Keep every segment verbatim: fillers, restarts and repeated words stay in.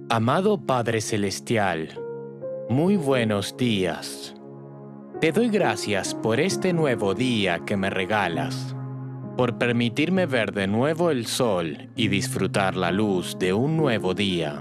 Amado Padre Celestial, muy buenos días. Te doy gracias por este nuevo día que me regalas, por permitirme ver de nuevo el sol y disfrutar la luz de un nuevo día.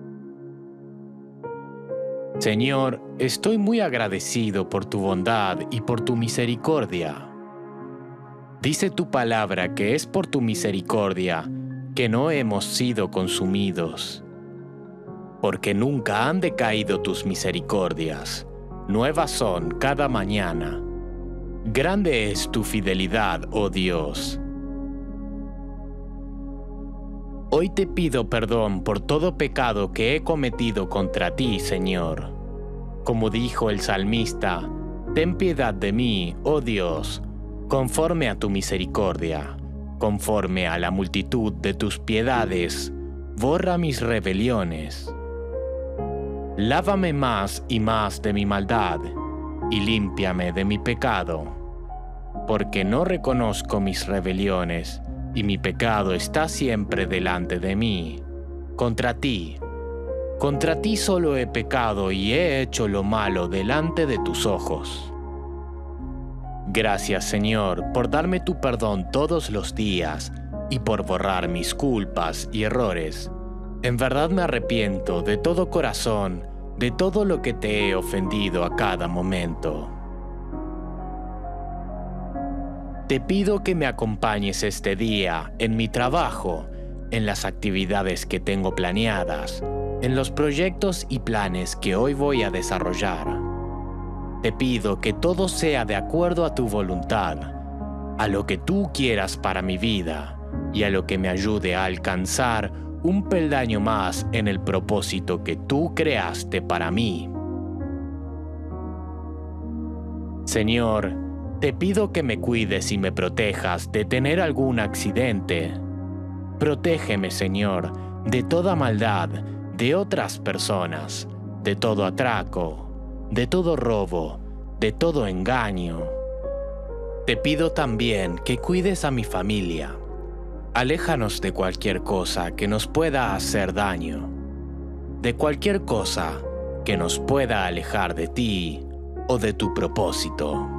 Señor, estoy muy agradecido por tu bondad y por tu misericordia. Dice tu palabra que es por tu misericordia que no hemos sido consumidos, porque nunca han decaído tus misericordias. Nuevas son cada mañana. Grande es tu fidelidad, oh Dios. Hoy te pido perdón por todo pecado que he cometido contra ti, Señor. Como dijo el salmista, ten piedad de mí, oh Dios, conforme a tu misericordia, conforme a la multitud de tus piedades, borra mis rebeliones. Lávame más y más de mi maldad, y límpiame de mi pecado, porque no reconozco mis rebeliones, y mi pecado está siempre delante de mí. Contra ti, contra ti solo he pecado y he hecho lo malo delante de tus ojos. Gracias, Señor, por darme tu perdón todos los días y por borrar mis culpas y errores. En verdad me arrepiento de todo corazón de todo lo que te he ofendido a cada momento. Te pido que me acompañes este día en mi trabajo, en las actividades que tengo planeadas, en los proyectos y planes que hoy voy a desarrollar. Te pido que todo sea de acuerdo a tu voluntad, a lo que tú quieras para mi vida y a lo que me ayude a alcanzar un peldaño más en el propósito que tú creaste para mí. Señor, te pido que me cuides y me protejas de tener algún accidente. Protégeme, Señor, de toda maldad, de otras personas, de todo atraco, de todo robo, de todo engaño. Te pido también que cuides a mi familia. Aléjanos de cualquier cosa que nos pueda hacer daño, de cualquier cosa que nos pueda alejar de ti o de tu propósito.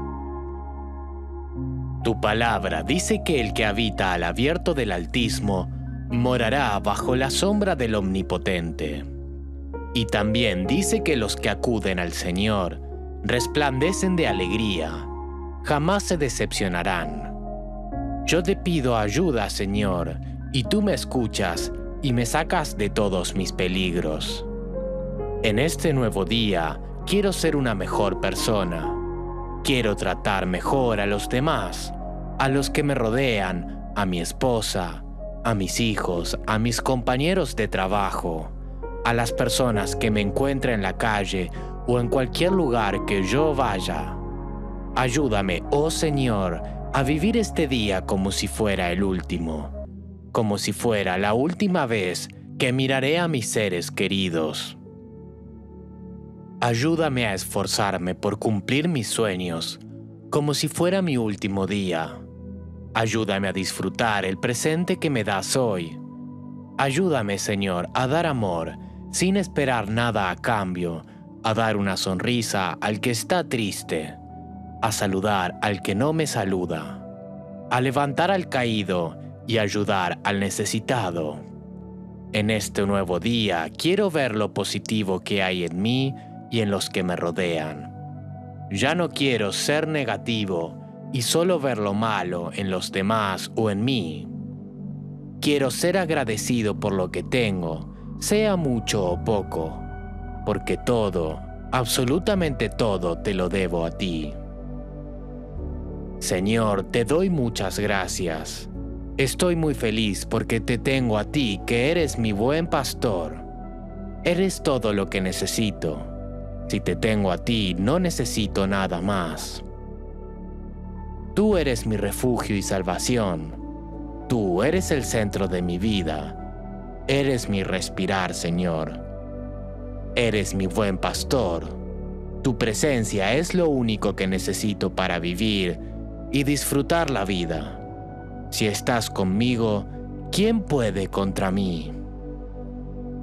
Tu palabra dice que el que habita al abierto del Altísimo morará bajo la sombra del Omnipotente. Y también dice que los que acuden al Señor resplandecen de alegría, jamás se decepcionarán. Yo te pido ayuda, Señor, y tú me escuchas y me sacas de todos mis peligros. En este nuevo día, quiero ser una mejor persona. Quiero tratar mejor a los demás, a los que me rodean, a mi esposa, a mis hijos, a mis compañeros de trabajo, a las personas que me encuentren en la calle o en cualquier lugar que yo vaya. Ayúdame, oh Señor, a vivir este día como si fuera el último, como si fuera la última vez que miraré a mis seres queridos. Ayúdame a esforzarme por cumplir mis sueños, como si fuera mi último día. Ayúdame a disfrutar el presente que me das hoy. Ayúdame, Señor, a dar amor, sin esperar nada a cambio, a dar una sonrisa al que está triste, a saludar al que no me saluda, a levantar al caído y ayudar al necesitado. En este nuevo día quiero ver lo positivo que hay en mí y en los que me rodean. Ya no quiero ser negativo y solo ver lo malo en los demás o en mí. Quiero ser agradecido por lo que tengo, sea mucho o poco, porque todo, absolutamente todo, te lo debo a ti. Señor, te doy muchas gracias. Estoy muy feliz porque te tengo a ti, que eres mi buen pastor. Eres todo lo que necesito. Si te tengo a ti, no necesito nada más. Tú eres mi refugio y salvación. Tú eres el centro de mi vida. Eres mi respirar, Señor. Eres mi buen pastor. Tu presencia es lo único que necesito para vivir y disfrutar la vida. Si estás conmigo, ¿quién puede contra mí?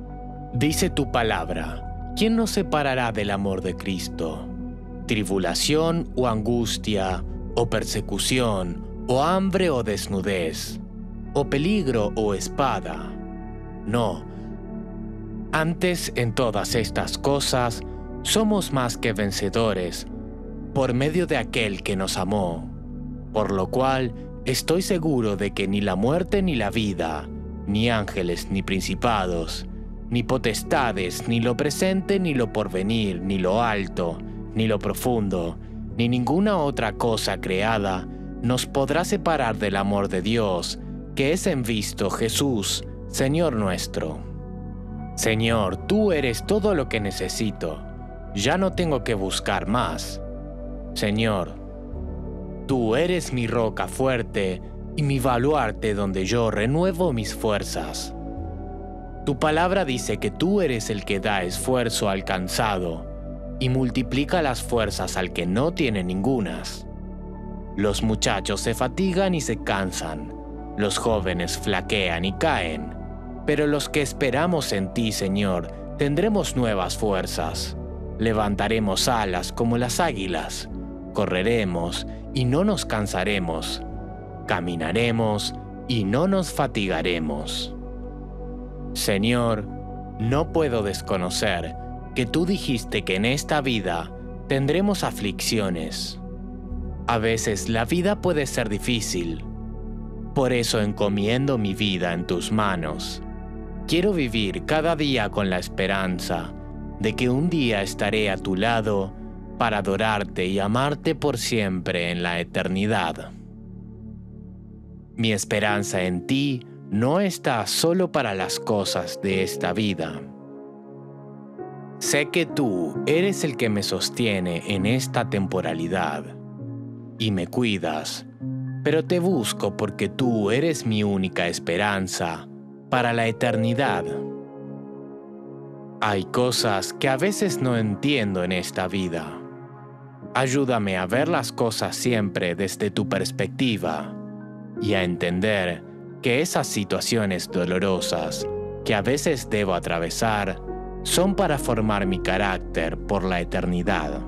Dice tu palabra, ¿quién nos separará del amor de Cristo? ¿Tribulación o angustia, o persecución, o hambre o desnudez, o peligro o espada? No. Antes, en todas estas cosas, somos más que vencedores, por medio de aquel que nos amó. Por lo cual, estoy seguro de que ni la muerte ni la vida, ni ángeles ni principados, ni potestades, ni lo presente ni lo porvenir, ni lo alto, ni lo profundo, ni ninguna otra cosa creada, nos podrá separar del amor de Dios, que es en Cristo Jesús, Señor nuestro. Señor, tú eres todo lo que necesito. Ya no tengo que buscar más. Señor, tú eres mi roca fuerte y mi baluarte donde yo renuevo mis fuerzas. Tu palabra dice que tú eres el que da esfuerzo al cansado y multiplica las fuerzas al que no tiene ningunas. Los muchachos se fatigan y se cansan, los jóvenes flaquean y caen, pero los que esperamos en ti, Señor, tendremos nuevas fuerzas. Levantaremos alas como las águilas, correremos y no nos cansaremos, caminaremos y no nos fatigaremos. Señor, no puedo desconocer que tú dijiste que en esta vida tendremos aflicciones. A veces la vida puede ser difícil. Por eso encomiendo mi vida en tus manos. Quiero vivir cada día con la esperanza de que un día estaré a tu lado para adorarte y amarte por siempre en la eternidad. Mi esperanza en ti no está solo para las cosas de esta vida. Sé que tú eres el que me sostiene en esta temporalidad y me cuidas, pero te busco porque tú eres mi única esperanza para la eternidad. Hay cosas que a veces no entiendo en esta vida. Ayúdame a ver las cosas siempre desde tu perspectiva y a entender que esas situaciones dolorosas que a veces debo atravesar son para formar mi carácter por la eternidad.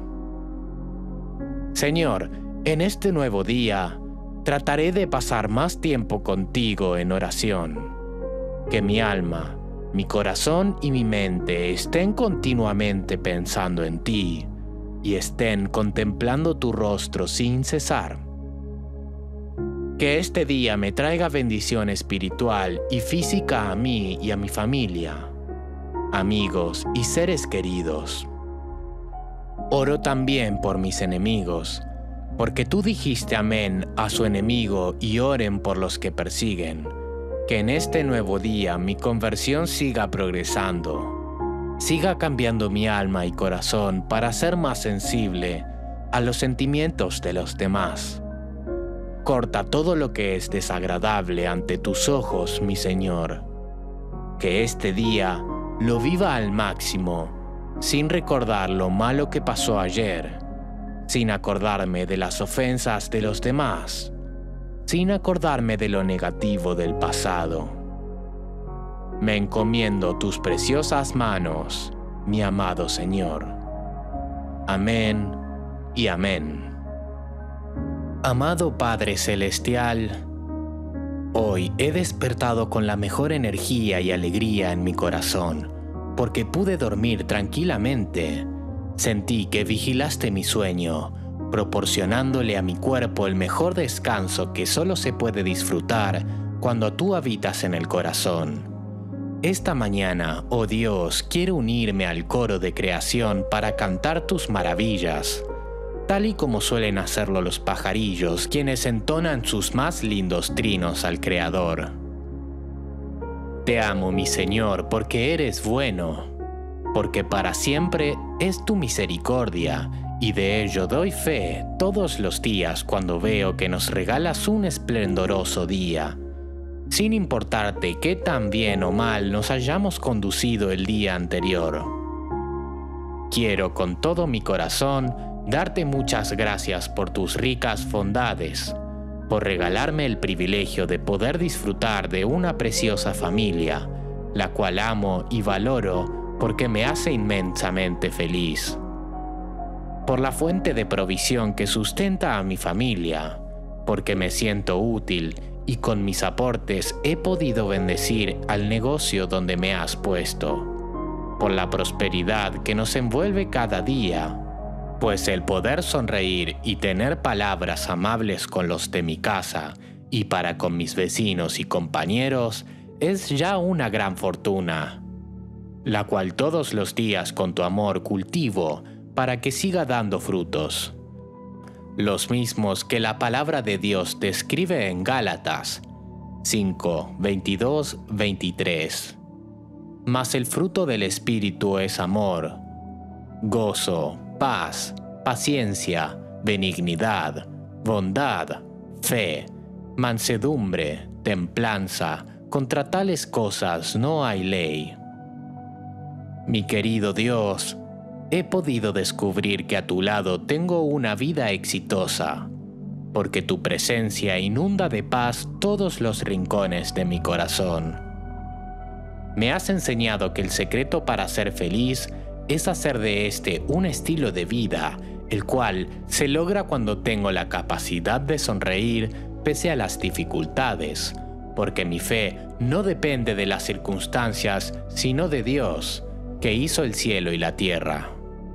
Señor, en este nuevo día, trataré de pasar más tiempo contigo en oración. Que mi alma, mi corazón y mi mente estén continuamente pensando en ti y estén contemplando tu rostro sin cesar. Que este día me traiga bendición espiritual y física a mí y a mi familia, amigos y seres queridos. Oro también por mis enemigos, porque tú dijiste amén a su enemigo y oren por los que persiguen. Que en este nuevo día mi conversión siga progresando, siga cambiando mi alma y corazón para ser más sensible a los sentimientos de los demás. Corta todo lo que es desagradable ante tus ojos, mi Señor. Que este día lo viva al máximo, sin recordar lo malo que pasó ayer, sin acordarme de las ofensas de los demás, sin acordarme de lo negativo del pasado. Me encomiendo tus preciosas manos, mi amado Señor. Amén y amén. Amado Padre Celestial, hoy he despertado con la mejor energía y alegría en mi corazón, porque pude dormir tranquilamente. Sentí que vigilaste mi sueño, proporcionándole a mi cuerpo el mejor descanso que solo se puede disfrutar cuando tú habitas en el corazón. Esta mañana, oh Dios, quiero unirme al coro de creación para cantar tus maravillas, tal y como suelen hacerlo los pajarillos, quienes entonan sus más lindos trinos al Creador. Te amo, mi Señor, porque eres bueno, porque para siempre es tu misericordia, y de ello doy fe todos los días cuando veo que nos regalas un esplendoroso día, sin importarte qué tan bien o mal nos hayamos conducido el día anterior. Quiero con todo mi corazón darte muchas gracias por tus ricas bondades, por regalarme el privilegio de poder disfrutar de una preciosa familia, la cual amo y valoro porque me hace inmensamente feliz. Por la fuente de provisión que sustenta a mi familia, porque me siento útil y con mis aportes he podido bendecir al negocio donde me has puesto, por la prosperidad que nos envuelve cada día, pues el poder sonreír y tener palabras amables con los de mi casa y para con mis vecinos y compañeros es ya una gran fortuna, la cual todos los días con tu amor cultivo para que siga dando frutos, los mismos que la palabra de Dios describe en Gálatas cinco, veintidós, veintitrés. Mas el fruto del Espíritu es amor, gozo, paz, paciencia, benignidad, bondad, fe, mansedumbre, templanza. Contra tales cosas no hay ley. Mi querido Dios, he podido descubrir que a tu lado tengo una vida exitosa, porque tu presencia inunda de paz todos los rincones de mi corazón. Me has enseñado que el secreto para ser feliz es hacer de este un estilo de vida, el cual se logra cuando tengo la capacidad de sonreír pese a las dificultades, porque mi fe no depende de las circunstancias, sino de Dios, que hizo el cielo y la tierra.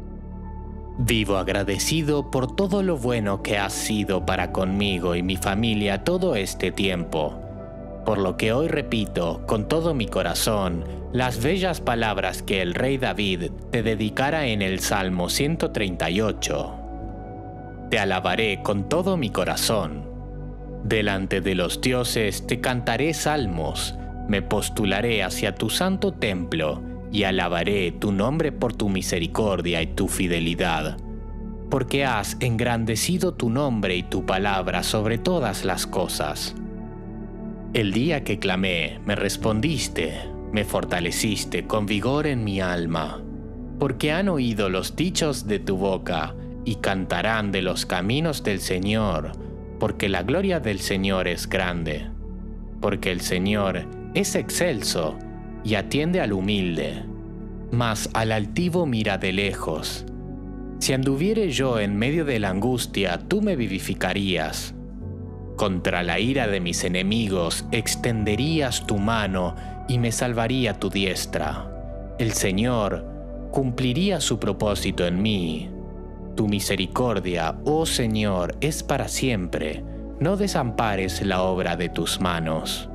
Vivo agradecido por todo lo bueno que has sido para conmigo y mi familia todo este tiempo, por lo que hoy repito con todo mi corazón las bellas palabras que el rey David te dedicara en el Salmo ciento treinta y ocho. Te alabaré con todo mi corazón. Delante de los dioses te cantaré salmos, me postularé hacia tu santo templo y alabaré tu nombre por tu misericordia y tu fidelidad, porque has engrandecido tu nombre y tu palabra sobre todas las cosas. El día que clamé, me respondiste, me fortaleciste con vigor en mi alma, porque han oído los dichos de tu boca y cantarán de los caminos del Señor, porque la gloria del Señor es grande, porque el Señor es excelso y atiende al humilde, mas al altivo mira de lejos. Si anduviere yo en medio de la angustia, tú me vivificarías. Contra la ira de mis enemigos extenderías tu mano y me salvaría tu diestra. El Señor cumpliría su propósito en mí. Tu misericordia, oh Señor, es para siempre. No desampares la obra de tus manos.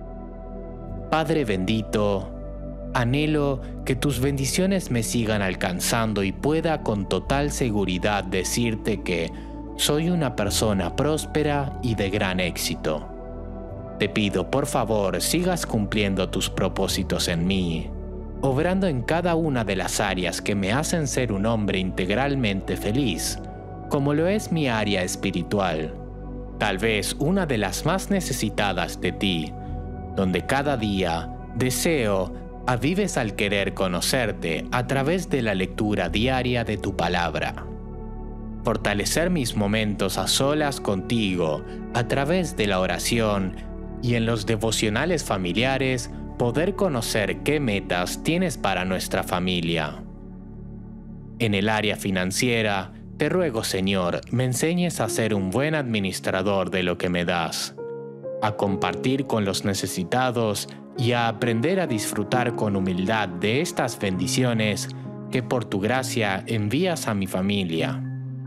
Padre bendito, anhelo que tus bendiciones me sigan alcanzando y pueda con total seguridad decirte que soy una persona próspera y de gran éxito. Te pido, por favor, sigas cumpliendo tus propósitos en mí, obrando en cada una de las áreas que me hacen ser un hombre integralmente feliz, como lo es mi área espiritual, tal vez una de las más necesitadas de ti, donde cada día deseo avives al querer conocerte a través de la lectura diaria de tu palabra. Fortalecer mis momentos a solas contigo a través de la oración y en los devocionales familiares poder conocer qué metas tienes para nuestra familia. En el área financiera, te ruego, Señor, me enseñes a ser un buen administrador de lo que me das, a compartir con los necesitados y a aprender a disfrutar con humildad de estas bendiciones que por tu gracia envías a mi familia.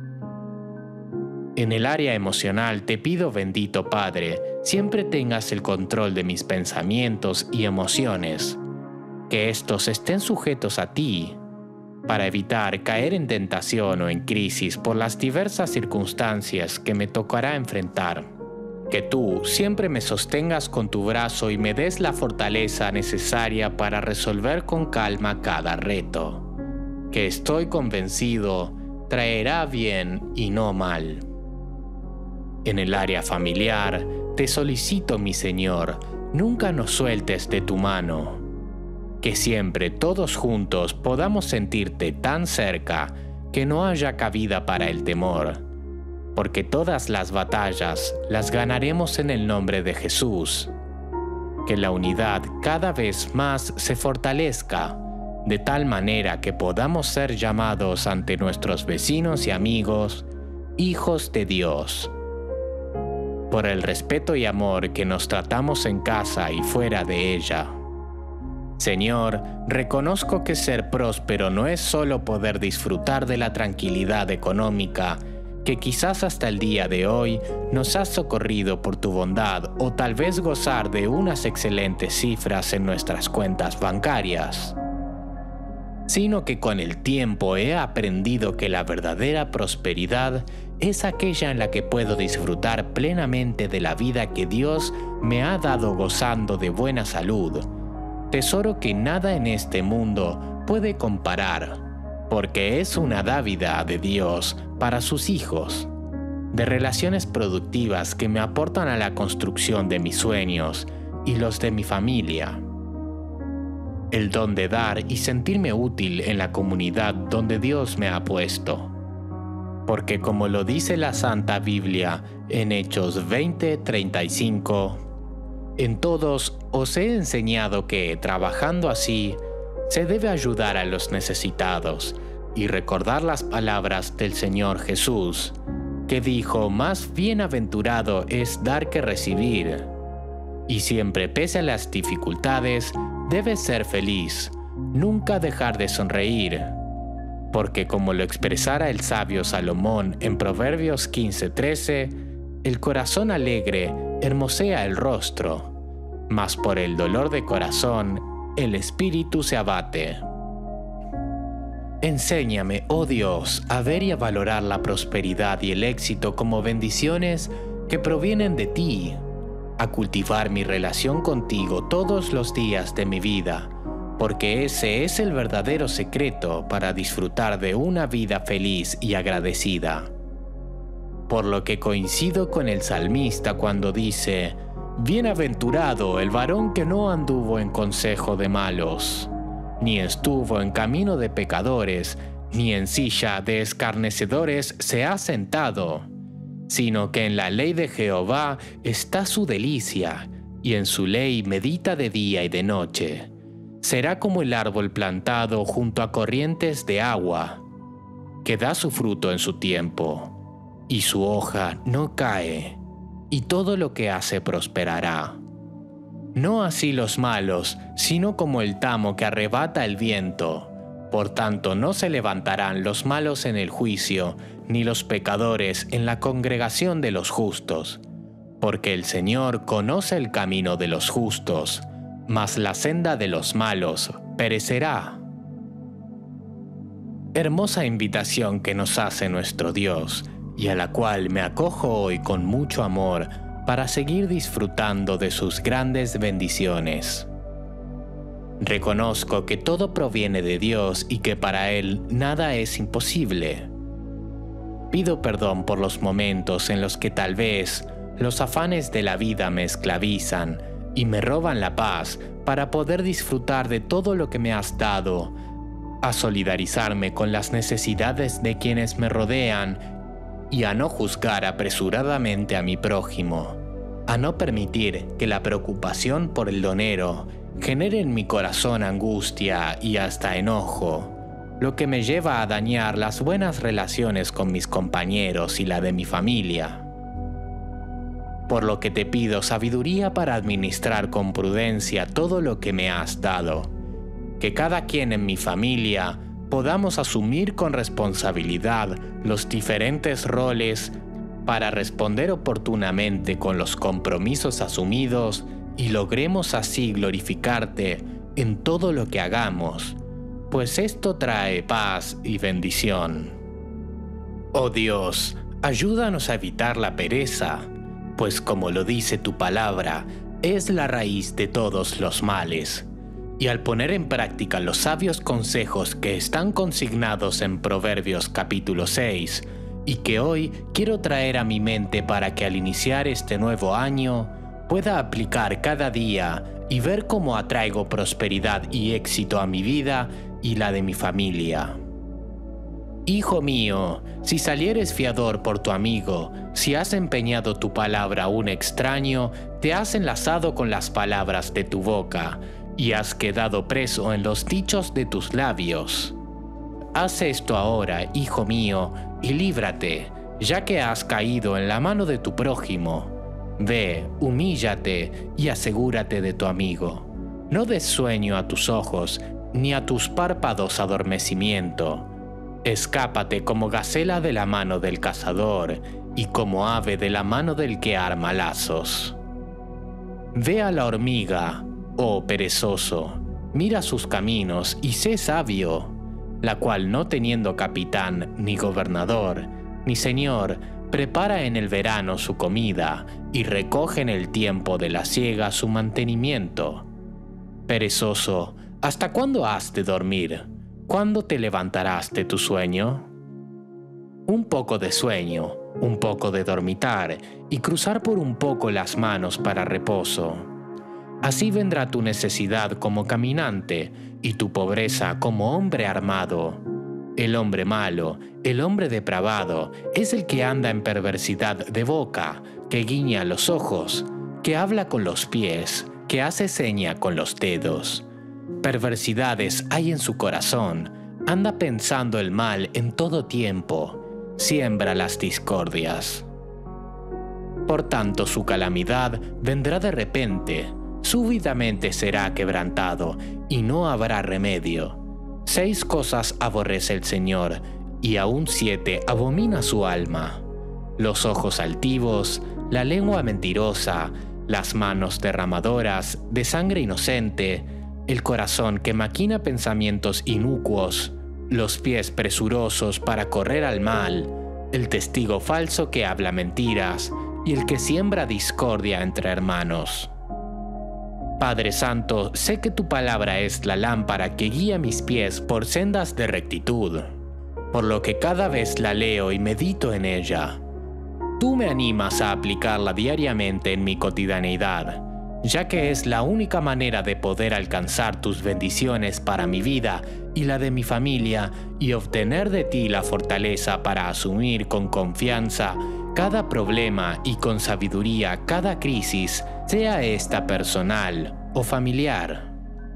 En el área emocional te pido, bendito Padre, siempre tengas el control de mis pensamientos y emociones, que estos estén sujetos a ti, para evitar caer en tentación o en crisis por las diversas circunstancias que me tocará enfrentar. Que tú siempre me sostengas con tu brazo y me des la fortaleza necesaria para resolver con calma cada reto, que estoy convencido traerá bien y no mal. En el área familiar, te solicito, mi Señor, nunca nos sueltes de tu mano. Que siempre todos juntos podamos sentirte tan cerca que no haya cabida para el temor, porque todas las batallas las ganaremos en el nombre de Jesús. que la unidad cada vez más se fortalezca, de tal manera que podamos ser llamados ante nuestros vecinos y amigos, hijos de Dios. Por el respeto y amor que nos tratamos en casa y fuera de ella. Señor, reconozco que ser próspero no es solo poder disfrutar de la tranquilidad económica que quizás hasta el día de hoy nos has socorrido por tu bondad, o tal vez gozar de unas excelentes cifras en nuestras cuentas bancarias, sino que con el tiempo he aprendido que la verdadera prosperidad es aquella en la que puedo disfrutar plenamente de la vida que Dios me ha dado gozando de buena salud, tesoro que nada en este mundo puede comparar, porque es una dádiva de Dios para sus hijos, de relaciones productivas que me aportan a la construcción de mis sueños y los de mi familia. El don de dar y sentirme útil en la comunidad donde Dios me ha puesto. Porque como lo dice la Santa Biblia en Hechos veinte treinta y cinco, en todos os he enseñado que, trabajando así, se debe ayudar a los necesitados y recordar las palabras del Señor Jesús, que dijo: más bienaventurado es dar que recibir. Y siempre, pese a las dificultades, debes ser feliz, nunca dejar de sonreír. Porque como lo expresara el sabio Salomón en Proverbios quince trece, el corazón alegre hermosea el rostro, mas por el dolor de corazón el espíritu se abate. Enséñame, oh Dios, a ver y a valorar la prosperidad y el éxito como bendiciones que provienen de ti, a cultivar mi relación contigo todos los días de mi vida, porque ese es el verdadero secreto para disfrutar de una vida feliz y agradecida. Por lo que coincido con el salmista cuando dice: bienaventurado el varón que no anduvo en consejo de malos, ni estuvo en camino de pecadores, ni en silla de escarnecedores se ha sentado, sino que en la ley de Jehová está su delicia, y en su ley medita de día y de noche. Será como el árbol plantado junto a corrientes de agua, que da su fruto en su tiempo, y su hoja no cae, y todo lo que hace prosperará. No así los malos, sino como el tamo que arrebata el viento. Por tanto, no se levantarán los malos en el juicio, ni los pecadores en la congregación de los justos. Porque el Señor conoce el camino de los justos, mas la senda de los malos perecerá. Hermosa invitación que nos hace nuestro Dios, y a la cual me acojo hoy con mucho amor para seguir disfrutando de sus grandes bendiciones. Reconozco que todo proviene de Dios y que para Él nada es imposible. Pido perdón por los momentos en los que tal vez los afanes de la vida me esclavizan y me roban la paz para poder disfrutar de todo lo que me has dado, a solidarizarme con las necesidades de quienes me rodean y a no juzgar apresuradamente a mi prójimo, a no permitir que la preocupación por el donero genere en mi corazón angustia y hasta enojo, lo que me lleva a dañar las buenas relaciones con mis compañeros y la de mi familia. Por lo que te pido sabiduría para administrar con prudencia todo lo que me has dado, que cada quien en mi familia podamos asumir con responsabilidad los diferentes roles para responder oportunamente con los compromisos asumidos y logremos así glorificarte en todo lo que hagamos, pues esto trae paz y bendición. Oh Dios, ayúdanos a evitar la pereza, pues como lo dice tu palabra, es la raíz de todos los males. Y al poner en práctica los sabios consejos que están consignados en Proverbios capítulo seis, y que hoy quiero traer a mi mente para que al iniciar este nuevo año pueda aplicar cada día y ver cómo atraigo prosperidad y éxito a mi vida y la de mi familia. Hijo mío, si salieres fiador por tu amigo, si has empeñado tu palabra a un extraño, te has enlazado con las palabras de tu boca y has quedado preso en los dichos de tus labios. Haz esto ahora, hijo mío, y líbrate, ya que has caído en la mano de tu prójimo. Ve, humíllate y asegúrate de tu amigo. No des sueño a tus ojos, ni a tus párpados adormecimiento. Escápate como gacela de la mano del cazador, y como ave de la mano del que arma lazos. Ve a la hormiga, oh perezoso, mira sus caminos y sé sabio, la cual no teniendo capitán, ni gobernador, ni señor, prepara en el verano su comida y recoge en el tiempo de la siega su mantenimiento. Perezoso, ¿hasta cuándo has de dormir? ¿Cuándo te levantarás de tu sueño? Un poco de sueño, un poco de dormitar y cruzar por un poco las manos para reposo. Así vendrá tu necesidad como caminante y tu pobreza como hombre armado. El hombre malo, el hombre depravado, es el que anda en perversidad de boca, que guiña los ojos, que habla con los pies, que hace seña con los dedos. Perversidades hay en su corazón, anda pensando el mal en todo tiempo, siembra las discordias. Por tanto su calamidad vendrá de repente, súbitamente será quebrantado, y no habrá remedio. Seis cosas aborrece el Señor, y aún siete abomina su alma: los ojos altivos, la lengua mentirosa, las manos derramadoras de sangre inocente, el corazón que maquina pensamientos inicuos, los pies presurosos para correr al mal, el testigo falso que habla mentiras y el que siembra discordia entre hermanos. Padre Santo, sé que tu palabra es la lámpara que guía mis pies por sendas de rectitud, por lo que cada vez la leo y medito en ella. Tú me animas a aplicarla diariamente en mi cotidianeidad, ya que es la única manera de poder alcanzar tus bendiciones para mi vida y la de mi familia y obtener de ti la fortaleza para asumir con confianza cada problema y con sabiduría cada crisis, sea esta personal o familiar.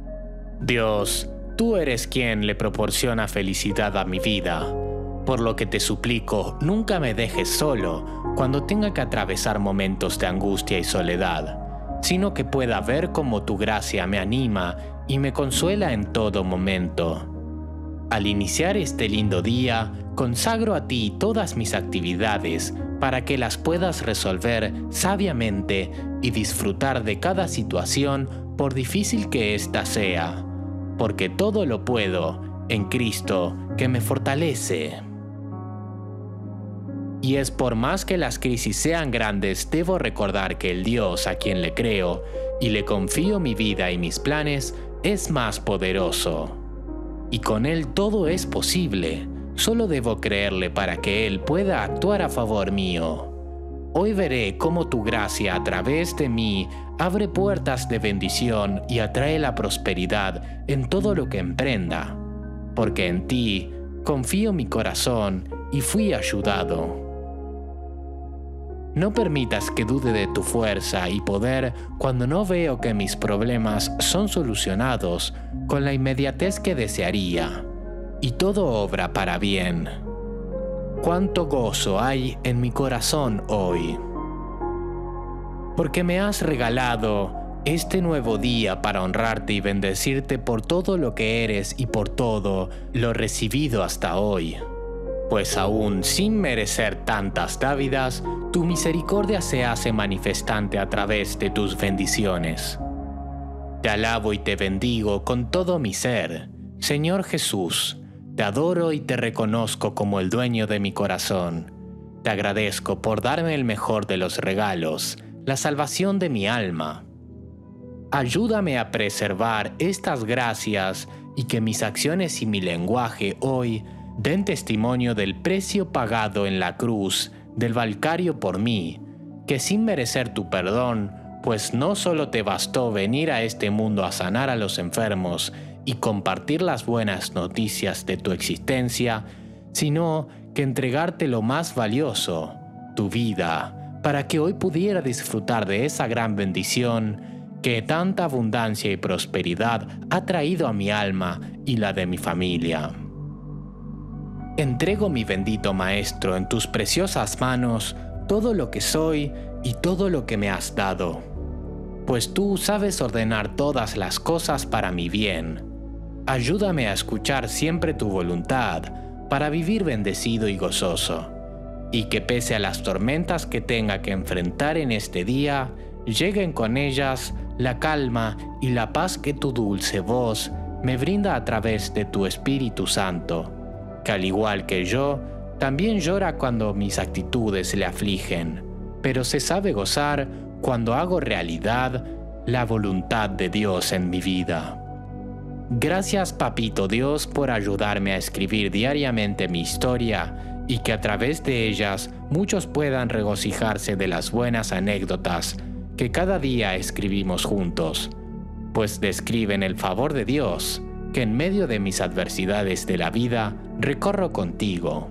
Dios, tú eres quien le proporciona felicidad a mi vida, por lo que te suplico, nunca me dejes solo cuando tenga que atravesar momentos de angustia y soledad, sino que pueda ver cómo tu gracia me anima y me consuela en todo momento. Al iniciar este lindo día, consagro a ti todas mis actividades para que las puedas resolver sabiamente y disfrutar de cada situación por difícil que ésta sea, porque todo lo puedo en Cristo que me fortalece. Y es por más que las crisis sean grandes, debo recordar que el Dios a quien le creo y le confío mi vida y mis planes es más poderoso. Y con Él todo es posible, solo debo creerle para que Él pueda actuar a favor mío. Hoy veré cómo tu gracia a través de mí abre puertas de bendición y atrae la prosperidad en todo lo que emprenda, porque en ti confío mi corazón y fui ayudado. No permitas que dude de tu fuerza y poder cuando no veo que mis problemas son solucionados con la inmediatez que desearía, y todo obra para bien. Cuánto gozo hay en mi corazón hoy, porque me has regalado este nuevo día para honrarte y bendecirte por todo lo que eres y por todo lo recibido hasta hoy. Pues aún sin merecer tantas dávidas, tu misericordia se hace manifestante a través de tus bendiciones. Te alabo y te bendigo con todo mi ser, Señor Jesús. Te adoro y te reconozco como el dueño de mi corazón. Te agradezco por darme el mejor de los regalos, la salvación de mi alma. Ayúdame a preservar estas gracias y que mis acciones y mi lenguaje hoy den testimonio del precio pagado en la cruz del Calvario por mí, que sin merecer tu perdón, pues no solo te bastó venir a este mundo a sanar a los enfermos y compartir las buenas noticias de tu existencia, sino que entregarte lo más valioso, tu vida, para que hoy pudiera disfrutar de esa gran bendición que tanta abundancia y prosperidad ha traído a mi alma y la de mi familia. Entrego, mi bendito Maestro, en tus preciosas manos todo lo que soy y todo lo que me has dado, pues tú sabes ordenar todas las cosas para mi bien. Ayúdame a escuchar siempre tu voluntad para vivir bendecido y gozoso, y que pese a las tormentas que tenga que enfrentar en este día, lleguen con ellas la calma y la paz que tu dulce voz me brinda a través de tu Espíritu Santo, que al igual que yo, también llora cuando mis actitudes le afligen, pero se sabe gozar cuando hago realidad la voluntad de Dios en mi vida. Gracias, Papito Dios, por ayudarme a escribir diariamente mi historia y que a través de ellas muchos puedan regocijarse de las buenas anécdotas que cada día escribimos juntos, pues describen el favor de Dios que en medio de mis adversidades de la vida recorro contigo.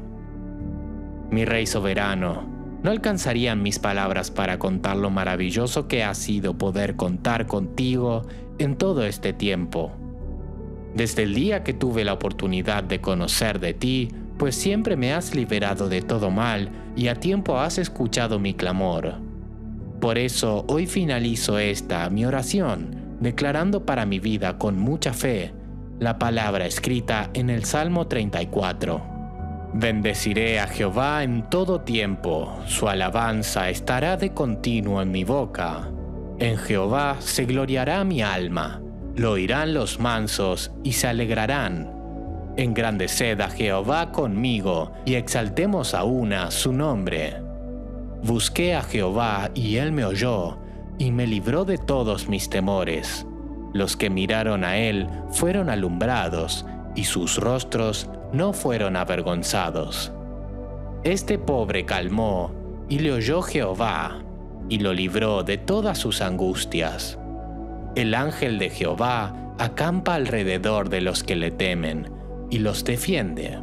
Mi Rey soberano, no alcanzarían mis palabras para contar lo maravilloso que ha sido poder contar contigo en todo este tiempo. Desde el día que tuve la oportunidad de conocer de ti, pues siempre me has liberado de todo mal y a tiempo has escuchado mi clamor. Por eso hoy finalizo esta, mi oración, declarando para mi vida con mucha fe la palabra escrita en el Salmo treinta y cuatro. Bendeciré a Jehová en todo tiempo, su alabanza estará de continuo en mi boca. En Jehová se gloriará mi alma, lo oirán los mansos y se alegrarán. Engrandeced a Jehová conmigo y exaltemos a una su nombre. Busqué a Jehová y él me oyó y me libró de todos mis temores. Los que miraron a él fueron alumbrados y sus rostros no fueron avergonzados. Este pobre calmó y le oyó Jehová y lo libró de todas sus angustias. El ángel de Jehová acampa alrededor de los que le temen y los defiende.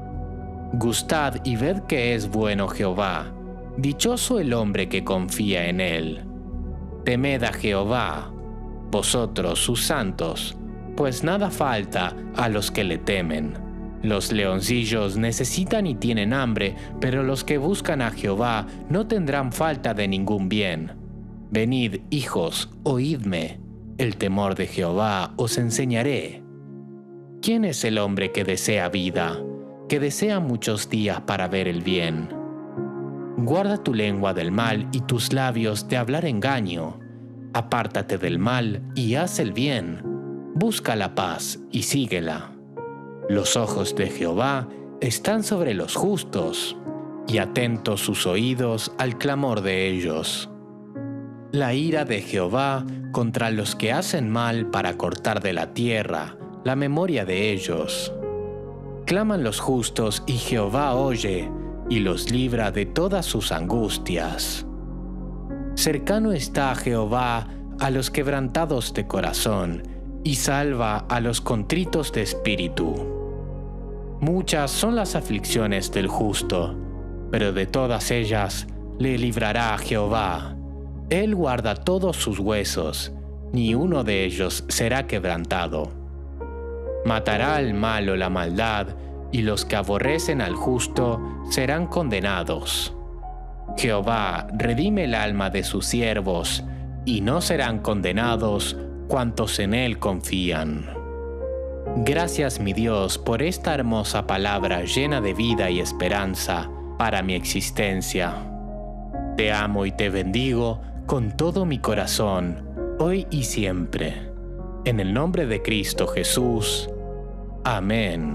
Gustad y ved que es bueno Jehová, dichoso el hombre que confía en él. Temed a Jehová, vosotros sus santos, pues nada falta a los que le temen. Los leoncillos necesitan y tienen hambre, pero los que buscan a Jehová no tendrán falta de ningún bien. Venid, hijos, oídme, el temor de Jehová os enseñaré. ¿Quién es el hombre que desea vida, que desea muchos días para ver el bien? Guarda tu lengua del mal y tus labios de hablar engaño. Apártate del mal y haz el bien. Busca la paz y síguela. Los ojos de Jehová están sobre los justos, y atentos sus oídos al clamor de ellos. La ira de Jehová contra los que hacen mal para cortar de la tierra la memoria de ellos. Claman los justos y Jehová oye, y los libra de todas sus angustias. Cercano está Jehová a los quebrantados de corazón, y salva a los contritos de espíritu. Muchas son las aflicciones del justo, pero de todas ellas le librará Jehová. Él guarda todos sus huesos, ni uno de ellos será quebrantado. Matará al malo la maldad, y los que aborrecen al justo serán condenados. Jehová redime el alma de sus siervos, y no serán condenados cuantos en él confían. Gracias, mi Dios, por esta hermosa palabra llena de vida y esperanza para mi existencia. Te amo y te bendigo con todo mi corazón, hoy y siempre. En el nombre de Cristo Jesús. Amén.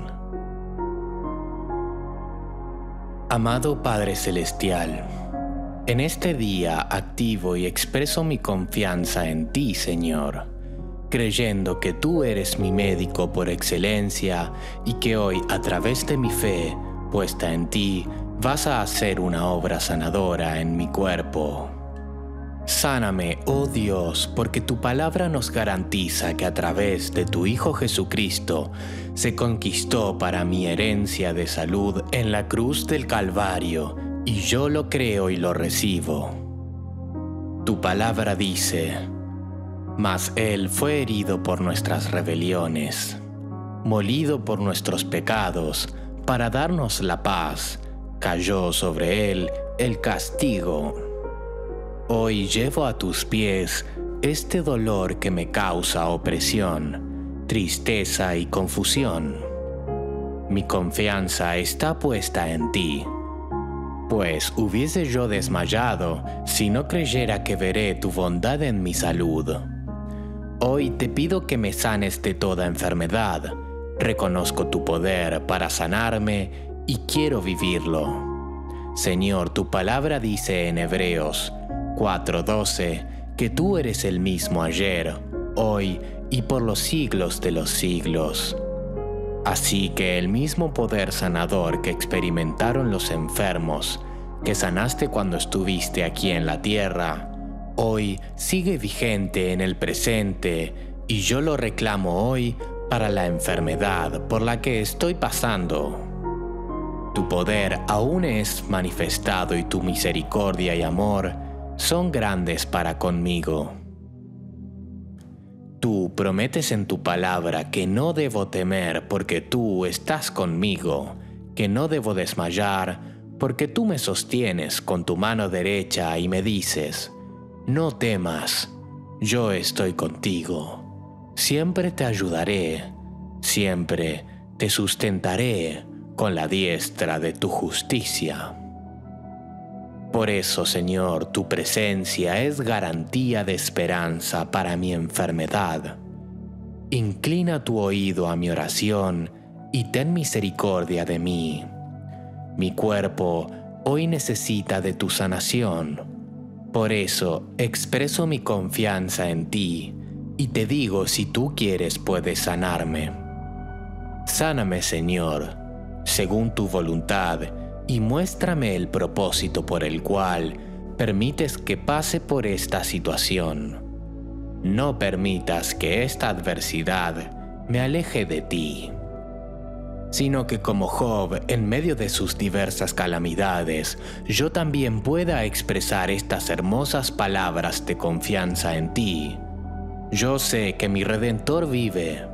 Amado Padre Celestial, en este día activo y expreso mi confianza en ti, Señor, creyendo que tú eres mi médico por excelencia y que hoy, a través de mi fe puesta en ti, vas a hacer una obra sanadora en mi cuerpo. Sáname, oh Dios, porque tu palabra nos garantiza que a través de tu Hijo Jesucristo se conquistó para mi herencia de salud en la cruz del Calvario, y yo lo creo y lo recibo. Tu palabra dice: mas Él fue herido por nuestras rebeliones, molido por nuestros pecados, para darnos la paz, cayó sobre Él el castigo. Hoy llevo a tus pies este dolor que me causa opresión, tristeza y confusión. Mi confianza está puesta en ti, pues hubiese yo desmayado si no creyera que veré tu bondad en mi salud. Hoy te pido que me sanes de toda enfermedad. Reconozco tu poder para sanarme y quiero vivirlo. Señor, tu palabra dice en Hebreos cuatro doce que tú eres el mismo ayer, hoy y por los siglos de los siglos. Así que el mismo poder sanador que experimentaron los enfermos, que sanaste cuando estuviste aquí en la tierra, hoy sigue vigente en el presente y yo lo reclamo hoy para la enfermedad por la que estoy pasando. Tu poder aún es manifestado y tu misericordia y amor son grandes para conmigo. Tú prometes en tu palabra que no debo temer porque tú estás conmigo, que no debo desmayar porque tú me sostienes con tu mano derecha y me dices: no temas, yo estoy contigo. Siempre te ayudaré, siempre te sustentaré con la diestra de tu justicia. Por eso, Señor, tu presencia es garantía de esperanza para mi enfermedad. Inclina tu oído a mi oración y ten misericordia de mí. Mi cuerpo hoy necesita de tu sanación. Por eso expreso mi confianza en ti y te digo, si tú quieres puedes sanarme. Sáname, Señor, según tu voluntad, y muéstrame el propósito por el cual permites que pase por esta situación. No permitas que esta adversidad me aleje de ti, sino que como Job, en medio de sus diversas calamidades, yo también pueda expresar estas hermosas palabras de confianza en ti. Yo sé que mi Redentor vive.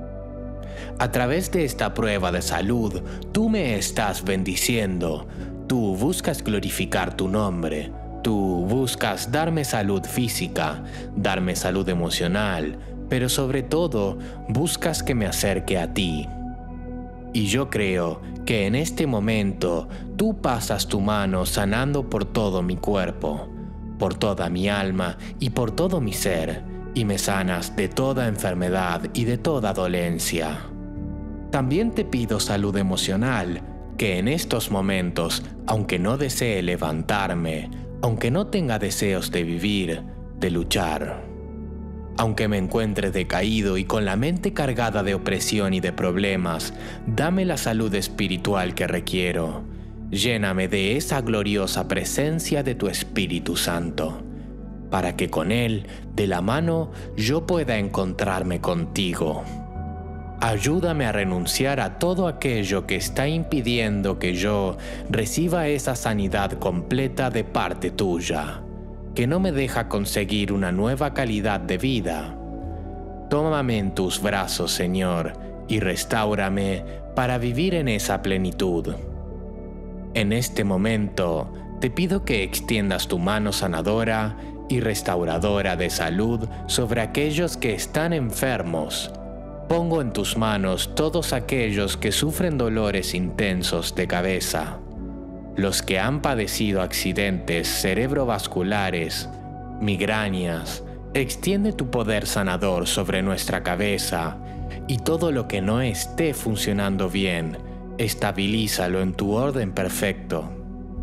A través de esta prueba de salud, tú me estás bendiciendo. Tú buscas glorificar tu nombre. Tú buscas darme salud física, darme salud emocional, pero sobre todo buscas que me acerque a ti. Y yo creo que en este momento tú pasas tu mano sanando por todo mi cuerpo, por toda mi alma y por todo mi ser, y me sanas de toda enfermedad y de toda dolencia. También te pido salud emocional, que en estos momentos, aunque no desee levantarme, aunque no tenga deseos de vivir, de luchar, aunque me encuentre decaído y con la mente cargada de opresión y de problemas, dame la salud espiritual que requiero. Lléname de esa gloriosa presencia de tu Espíritu Santo, para que con él, de la mano, yo pueda encontrarme contigo. Ayúdame a renunciar a todo aquello que está impidiendo que yo reciba esa sanidad completa de parte tuya, que no me deja conseguir una nueva calidad de vida. Tómame en tus brazos, Señor, y restáurame para vivir en esa plenitud. En este momento, te pido que extiendas tu mano sanadora y restauradora de salud sobre aquellos que están enfermos. Pongo en tus manos todos aquellos que sufren dolores intensos de cabeza, los que han padecido accidentes cerebrovasculares, migrañas. Extiende tu poder sanador sobre nuestra cabeza y todo lo que no esté funcionando bien, estabilízalo en tu orden perfecto.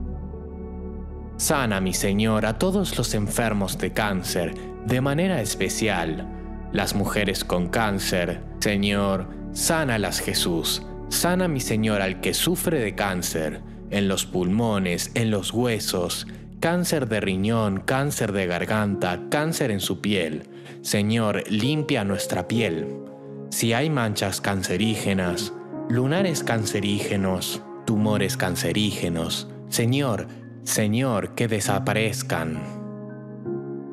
Sana, mi Señor, a todos los enfermos de cáncer, de manera especial, las mujeres con cáncer. Señor, sánalas, Jesús. Sana, mi Señor, al que sufre de cáncer, en los pulmones, en los huesos, cáncer de riñón, cáncer de garganta, cáncer en su piel. Señor, limpia nuestra piel. Si hay manchas cancerígenas, lunares cancerígenos, tumores cancerígenos, Señor, Señor, que desaparezcan.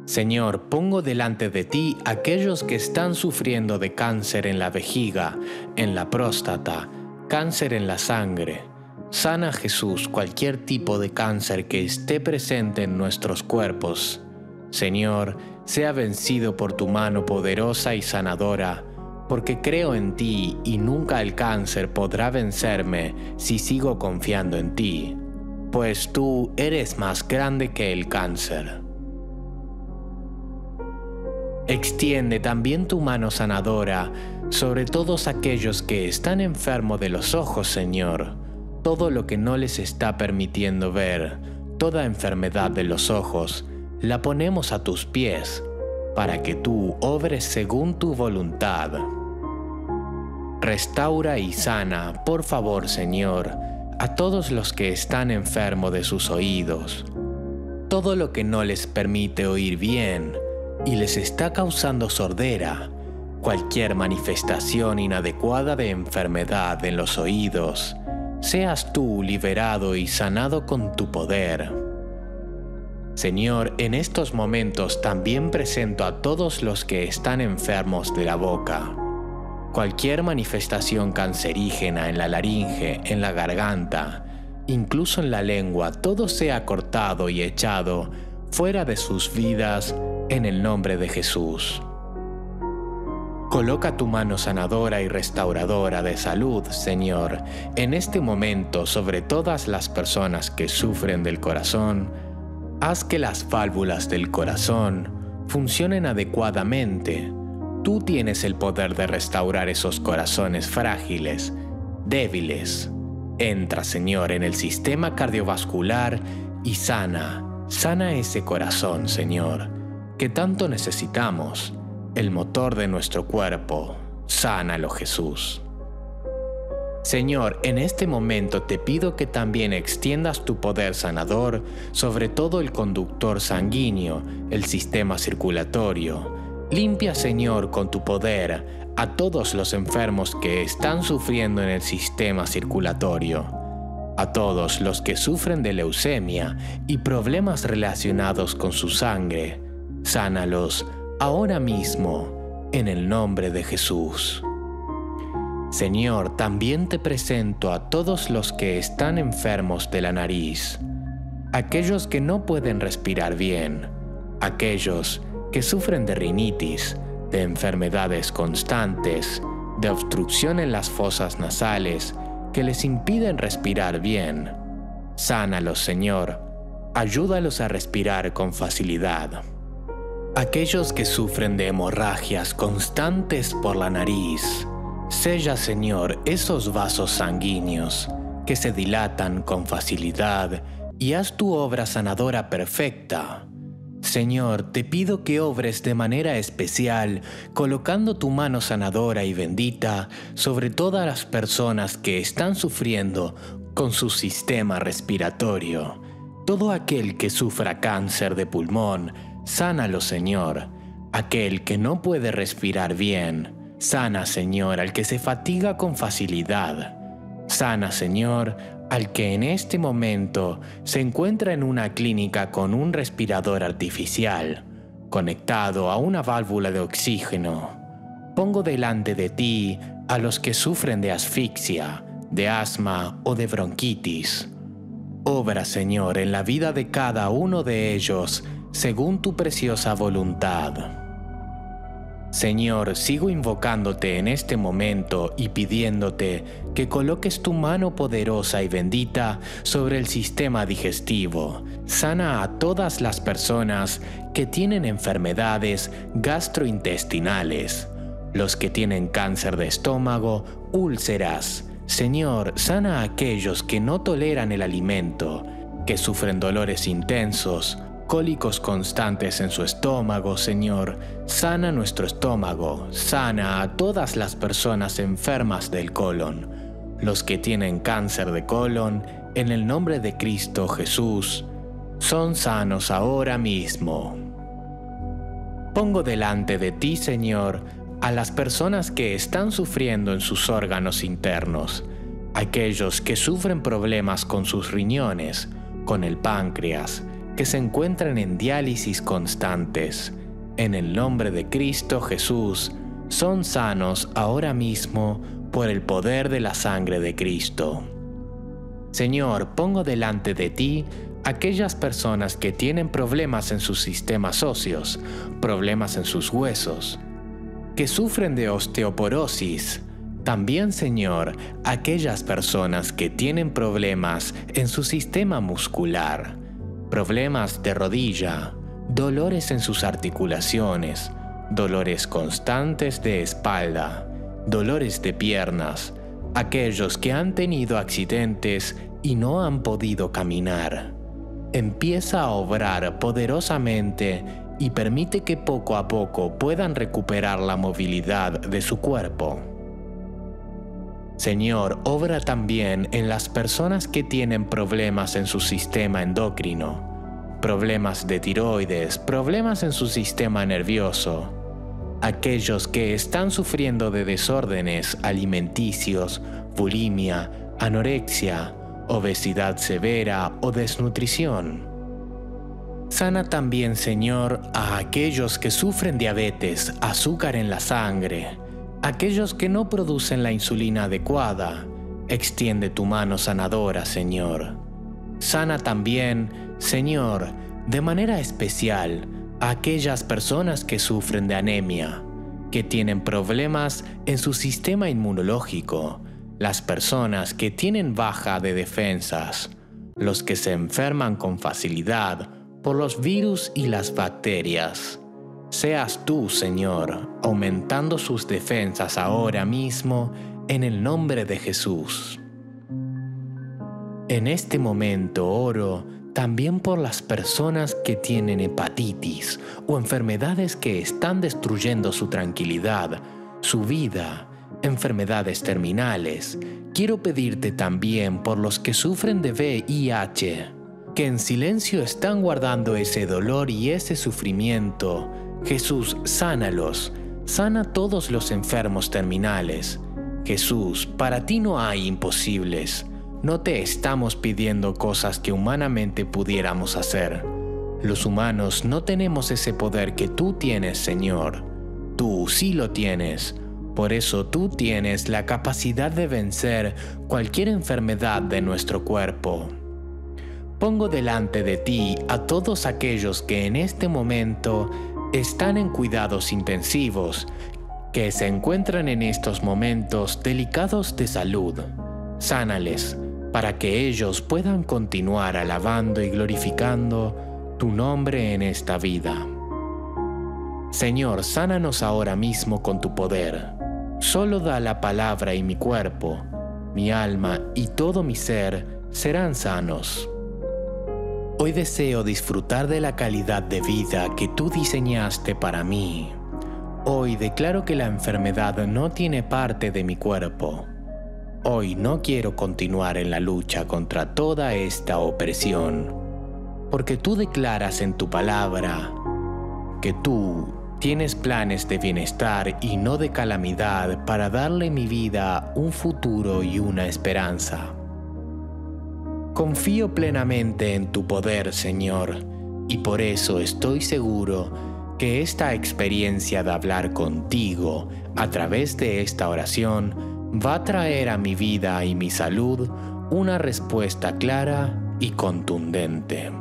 Señor, pongo delante de ti aquellos que están sufriendo de cáncer en la vejiga, en la próstata, cáncer en la sangre. Sana, Jesús, cualquier tipo de cáncer que esté presente en nuestros cuerpos. Señor, sea vencido por tu mano poderosa y sanadora, porque creo en ti y nunca el cáncer podrá vencerme si sigo confiando en ti, pues tú eres más grande que el cáncer. Extiende también tu mano sanadora sobre todos aquellos que están enfermos de los ojos, Señor. Todo lo que no les está permitiendo ver, toda enfermedad de los ojos, la ponemos a tus pies, para que tú obres según tu voluntad. Restaura y sana, por favor, Señor, a todos los que están enfermos de sus oídos. Todo lo que no les permite oír bien y les está causando sordera, cualquier manifestación inadecuada de enfermedad en los oídos, seas tú liberado y sanado con tu poder. Señor, en estos momentos también presento a todos los que están enfermos de la boca. Cualquier manifestación cancerígena en la laringe, en la garganta, incluso en la lengua, todo sea cortado y echado fuera de sus vidas en el nombre de Jesús. Coloca tu mano sanadora y restauradora de salud, Señor, en este momento sobre todas las personas que sufren del corazón. Haz que las válvulas del corazón funcionen adecuadamente. Tú tienes el poder de restaurar esos corazones frágiles, débiles. Entra, Señor, en el sistema cardiovascular y sana, sana ese corazón, Señor, que tanto necesitamos. El motor de nuestro cuerpo, sánalo, Jesús. Señor, en este momento te pido que también extiendas tu poder sanador sobre todo el conductor sanguíneo, el sistema circulatorio. Limpia, Señor, con tu poder a todos los enfermos que están sufriendo en el sistema circulatorio, a todos los que sufren de leucemia y problemas relacionados con su sangre. Sánalos ahora mismo, en el nombre de Jesús. Señor, también te presento a todos los que están enfermos de la nariz, aquellos que no pueden respirar bien, aquellos que sufren de rinitis, de enfermedades constantes, de obstrucción en las fosas nasales que les impiden respirar bien. Sánalos, Señor, ayúdalos a respirar con facilidad. Aquellos que sufren de hemorragias constantes por la nariz, sella, Señor, esos vasos sanguíneos que se dilatan con facilidad y haz tu obra sanadora perfecta. Señor, te pido que obres de manera especial, colocando tu mano sanadora y bendita sobre todas las personas que están sufriendo con su sistema respiratorio. Todo aquel que sufra cáncer de pulmón, sánalo, Señor. Aquel que no puede respirar bien, sana, Señor, al que se fatiga con facilidad. Sana, Señor, al que en este momento se encuentra en una clínica con un respirador artificial, conectado a una válvula de oxígeno. Pongo delante de ti a los que sufren de asfixia, de asma o de bronquitis. Obra, Señor, en la vida de cada uno de ellos, según tu preciosa voluntad. Señor, sigo invocándote en este momento y pidiéndote que coloques tu mano poderosa y bendita sobre el sistema digestivo. Sana a todas las personas que tienen enfermedades gastrointestinales, los que tienen cáncer de estómago, úlceras. Señor, sana a aquellos que no toleran el alimento, que sufren dolores intensos, cólicos constantes en su estómago. Señor, sana nuestro estómago, sana a todas las personas enfermas del colon, los que tienen cáncer de colon, en el nombre de Cristo Jesús, son sanos ahora mismo. Pongo delante de ti, Señor, a las personas que están sufriendo en sus órganos internos, aquellos que sufren problemas con sus riñones, con el páncreas, que se encuentran en diálisis constantes. En el nombre de Cristo Jesús, son sanos ahora mismo por el poder de la sangre de Cristo. Señor, pongo delante de ti aquellas personas que tienen problemas en sus sistemas óseos, problemas en sus huesos, que sufren de osteoporosis. También, Señor, aquellas personas que tienen problemas en su sistema muscular, problemas de rodilla, dolores en sus articulaciones, dolores constantes de espalda, dolores de piernas, aquellos que han tenido accidentes y no han podido caminar. Empieza a obrar poderosamente y permite que poco a poco puedan recuperar la movilidad de su cuerpo. Señor, obra también en las personas que tienen problemas en su sistema endocrino, problemas de tiroides, problemas en su sistema nervioso, aquellos que están sufriendo de desórdenes alimenticios, bulimia, anorexia, obesidad severa o desnutrición. Sana también, Señor, a aquellos que sufren diabetes, azúcar en la sangre, aquellos que no producen la insulina adecuada. Extiende tu mano sanadora, Señor. Sana también, Señor, de manera especial, a aquellas personas que sufren de anemia, que tienen problemas en su sistema inmunológico, las personas que tienen baja de defensas, los que se enferman con facilidad por los virus y las bacterias. Seas tú, Señor, aumentando sus defensas ahora mismo en el nombre de Jesús. En este momento oro también por las personas que tienen hepatitis o enfermedades que están destruyendo su tranquilidad, su vida, enfermedades terminales. Quiero pedirte también por los que sufren de V I H, que en silencio están guardando ese dolor y ese sufrimiento. Jesús, sánalos, sana a todos los enfermos terminales. Jesús, para ti no hay imposibles. No te estamos pidiendo cosas que humanamente pudiéramos hacer. Los humanos no tenemos ese poder que tú tienes, Señor. Tú sí lo tienes. Por eso tú tienes la capacidad de vencer cualquier enfermedad de nuestro cuerpo. Pongo delante de ti a todos aquellos que en este momento están en cuidados intensivos, que se encuentran en estos momentos delicados de salud. Sánales, para que ellos puedan continuar alabando y glorificando tu nombre en esta vida. Señor, sánanos ahora mismo con tu poder. Solo da la palabra y mi cuerpo, mi alma y todo mi ser serán sanos. Hoy deseo disfrutar de la calidad de vida que tú diseñaste para mí. Hoy declaro que la enfermedad no tiene parte de mi cuerpo. Hoy no quiero continuar en la lucha contra toda esta opresión, porque tú declaras en tu palabra que tú tienes planes de bienestar y no de calamidad para darle a mi vida un futuro y una esperanza. Confío plenamente en tu poder, Señor, y por eso estoy seguro que esta experiencia de hablar contigo a través de esta oración va a traer a mi vida y mi salud una respuesta clara y contundente.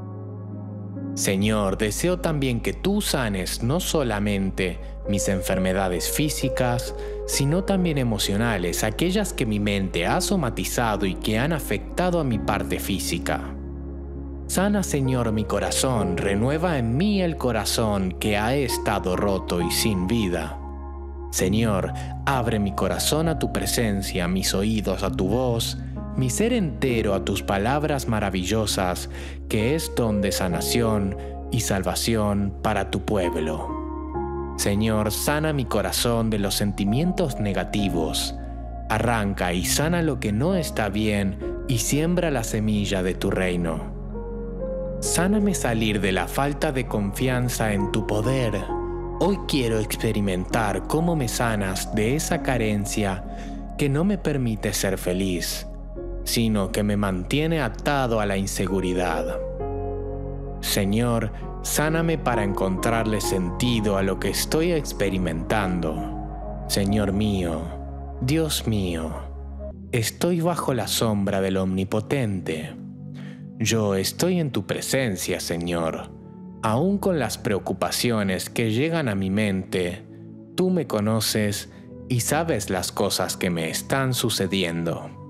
Señor, deseo también que tú sanes no solamente mis enfermedades físicas, sino también emocionales, aquellas que mi mente ha somatizado y que han afectado a mi parte física. Sana, Señor, mi corazón, renueva en mí el corazón que ha estado roto y sin vida. Señor, abre mi corazón a tu presencia, mis oídos a tu voz, mi ser entero a tus palabras maravillosas, que es don de sanación y salvación para tu pueblo. Señor, sana mi corazón de los sentimientos negativos. Arranca y sana lo que no está bien y siembra la semilla de tu reino. Sáname salir de la falta de confianza en tu poder. Hoy quiero experimentar cómo me sanas de esa carencia que no me permite ser feliz, sino que me mantiene atado a la inseguridad. Señor, sáname para encontrarle sentido a lo que estoy experimentando. Señor mío, Dios mío, estoy bajo la sombra del Omnipotente. Yo estoy en tu presencia, Señor. Aún con las preocupaciones que llegan a mi mente, tú me conoces y sabes las cosas que me están sucediendo.